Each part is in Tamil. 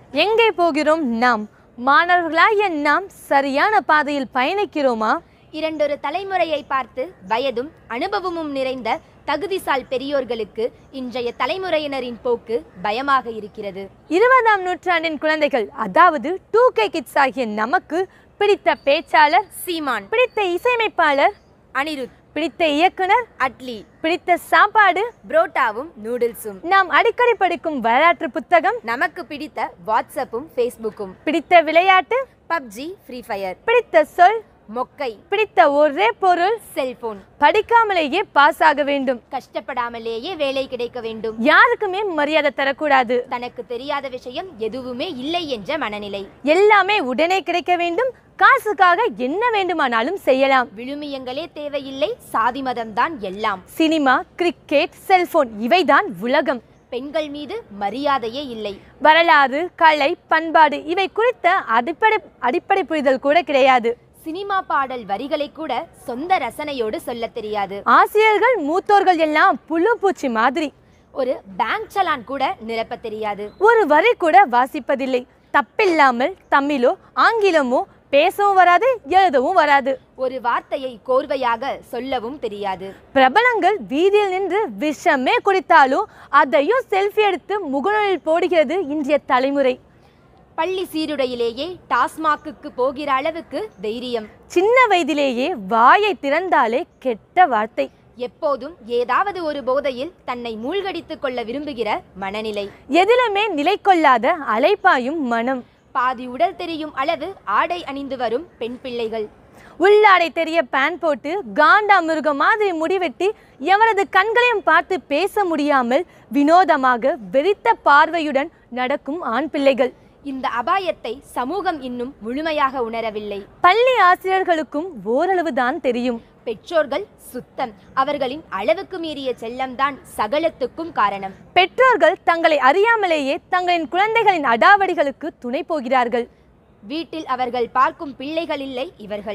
எங்கே போகிறோம் நாம்? மாணவர்களாகிய நாம் சரியான பாதையில் பயணிக்கிறோமா? இரண்டொரு தலைமுறையை பார்த்து வயதும் அனுபவமும் நிறைந்த தகுதிசால் பெரியோர்களுக்கு இன்றைய தலைமுறையினரின் போக்கு பயமாக இருக்கிறது. 20ஆம் நூற்றாண்டின் குழந்தைகள், அதாவது 2K கிட்ஸ் ஆகிய நமக்கு பிடித்த பேச்சாளர் சீமான், பிடித்த இசையமைப்பாளர் அனிருத், பிடித்த இயக்குனர் அட்லி, பிடித்த சாப்பாடு புரோட்டாவும் நூடுல்ஸும், நாம் அடிக்கடி படிக்கும் வரலாற்று புத்தகம், நமக்கு பிடித்த வாட்ஸ்அப்பும் ஃபேஸ்புக்கும், பிடித்த விளையாட்டு பப்ஜி, ஃப்ரீ ஃபயர், பிடித்த சொல் மொக்கை, பிடித்த ஒரே பொருள் செல்போன். படிக்காமலேயே பாஸ் ஆக வேண்டும், கஷ்டப்படாமலேயே வேலை கிடைக்க வேண்டும், யாருக்குமே மரியாதை தரக்கூடாது, தனக்கு தெரியாத விஷயம் எதுவுமே இல்லை என்ற மனநிலை, எல்லாமே உடனே கிடைக்க வேண்டும், காசுக்காக என்ன வேண்டுமானாலும் செய்யலாம், விழுமியங்களே தேவையில்லை, சாதி மதம்தான் எல்லாம், சினிமா, கிரிக்கெட், செல்போன் இவைதான் உலகம், பெண்கள் மீது மரியாதையே இல்லை, வரலாறு, கலை, பண்பாடு இவை குறித்த அடிப்படை புரிதல் கூட கிடையாது, சினிமா பாடல் வரிகளை கூட சொந்த ரசனையோடு சொல்ல தெரியாது, ஆசிரியர்கள் மூத்தோர்கள் எல்லாம் புழு பூச்சி மாதிரி, ஒரு பேங்க் சலான் கூட நிரப்ப தெரியாது, ஒரு வரி கூட வாசிப்பதில்லை, தப்பில்லாமல் தமிழோ ஆங்கிலமோ பேசவும் வராது, எழுதவும் வராது, ஒரு வார்த்தையை கோர்வையாக சொல்லவும் தெரியாது, பிரபலங்கள் வீதியில் நின்று விஷமே குடித்தாலும் அதையும் செல்ஃபி எடுத்து முகநூலில் போடுகிறது இன்றைய தலைமுறை, பள்ளி சீருடையிலேயே டாஸ்மாக்குக்கு போகிற அளவுக்கு தைரியம், சின்ன வயதிலேயே வாயை திறந்தாலே கெட்ட வார்த்தை, எப்போதும் ஏதாவது ஒரு போதையில் தன்னை மூழ்கடித்துக் கொள்ள விரும்புகிற மனநிலை, எதிலுமே நிலை கொள்ளாத அலைப்பாயும் மனம், பாதி உடல் தெரியும் அளவு ஆடை அணிந்து வரும் பெண் பிள்ளைகள், உள்ளாடை தெரிய பேன் போட்டு காண்டா மிருகம் மாதிரி முடிவெட்டி எவரது கண்களையும் பார்த்து பேச முடியாமல் வினோதமாக வெறித்த பார்வையுடன் நடக்கும் ஆண் பிள்ளைகள். இந்த அபாயத்தை சமூகம் இன்னும் முழுமையாக உணரவில்லை. பள்ளி ஆசிரியர்களுக்கும் ஓரளவுதான் தெரியும். பெற்றோர்கள் சுத்தம். அவர்களின் அளவுக்கு மீறிய செல்லம்தான் சகலத்துக்கும் காரணம். பெற்றோர்கள் தங்களை அறியாமலேயே தங்களின் குழந்தைகளின் அடாவடிகளுக்கு துணை போகிறார்கள். வீட்டில் அவர்கள் பார்க்கும் பிள்ளைகள் இல்லை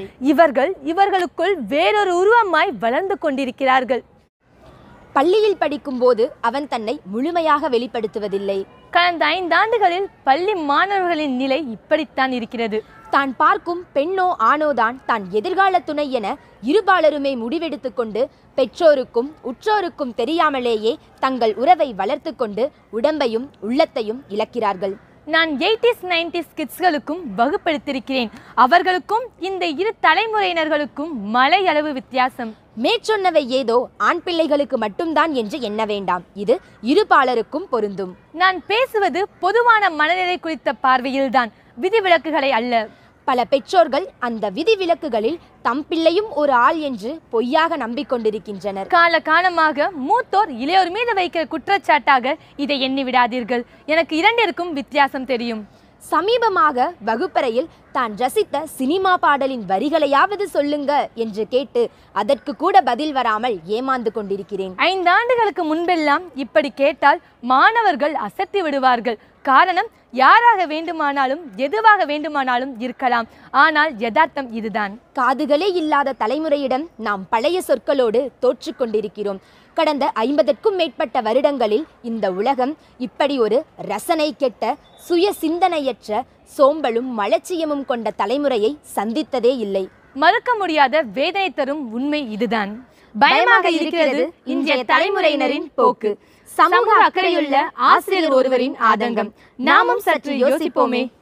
இவர்களுக்குள் வேறொரு உருவமாய் வளர்ந்து கொண்டிருக்கிறார்கள். பள்ளியில் படிக்கும் போது அவன் தன்னை முழுமையாக வெளிப்படுத்துவதில்லை. கடந்த 5 ஆண்டுகளில் பள்ளி மாணவர்களின் நிலை இப்படித்தான் இருக்கிறது. தான் பார்க்கும் பெண்ணோ ஆணோதான் தான் எதிர்கால துணை என இருபாலருமே முடிவெடுத்து கொண்டு பெற்றோருக்கும் உற்றோருக்கும் தெரியாமலேயே தங்கள் உறவை வளர்த்து கொண்டு உடம்பையும் உள்ளத்தையும் இழக்கிறார்கள். நான் 80s 90s கிட்ஸ்களுக்கும் வகுப்படுத்திருக்கிறேன். அவர்களுக்கும் இந்த இரு தலைமுறையினர்களுக்கும் மலையளவு வித்தியாசம். மேற்சொன்னவை ஏதோ ஆண் பிள்ளைகளுக்கு மட்டும்தான் என்று எண்ண வேண்டாம். இது இருபாலருக்கும் பொருந்தும். நான் பேசுவது பொதுவான மனநிலை குறித்த பார்வையில்தான், விதிவிலக்குகளை அல்ல. பல பெற்றோர்கள் அந்த விதிவிலக்குகளில் தம் பிள்ளையும் ஒரு ஆள் என்று பொய்யாக நம்பிக்கொண்டிருக்கின்றனர். காலகாலமாக மூத்தோர் இளையோர் மீது வைக்கிற குற்றச்சாட்டாக இதை எண்ணி விடாதீர்கள். எனக்கு இரண்டிற்கும் வித்தியாசம் தெரியும். சமீபமாக வகுப்பறையில் தான் ரசித்த சினிமா பாடலின் வரிகளையாவது சொல்லுங்க என்று கேட்டு அதற்கு கூட பதில் வராமல் ஏமாந்து கொண்டிருக்கிறேன். 5 ஆண்டுகளுக்கு முன்பெல்லாம் இப்படி கேட்டால் மாணவர்கள் அசத்தி விடுவார்கள். காரணம், யாராக வேண்டுமானாலும் எதுவாக வேண்டுமானாலும் இருக்கலாம். ஆனால் யதார்த்தம் இதுதான். காதுகளே இல்லாத தலைமுறையிடம் நாம் பழைய சொற்களோடு தோற்று கொண்டிருக்கிறோம். கடந்த 50க்கும் மேற்பட்ட வருடங்களில் இந்த உலகம் இப்படி ஒரு ரசனை கெட்ட சுய சிந்தனையற்ற சோம்பலும் மலட்சியமும் கொண்ட தலைமுறையை சந்தித்ததே இல்லை. மறுக்க முடியாத வேதனை தரும் உண்மை இதுதான். பயமாக இருக்கிறது இன்றைய தலைமுறையினரின் போக்கு. சமூக அக்கறையுள்ள ஆசிரியர் ஒருவரின் ஆதங்கம். நாமும் சற்று யோசிப்போமே.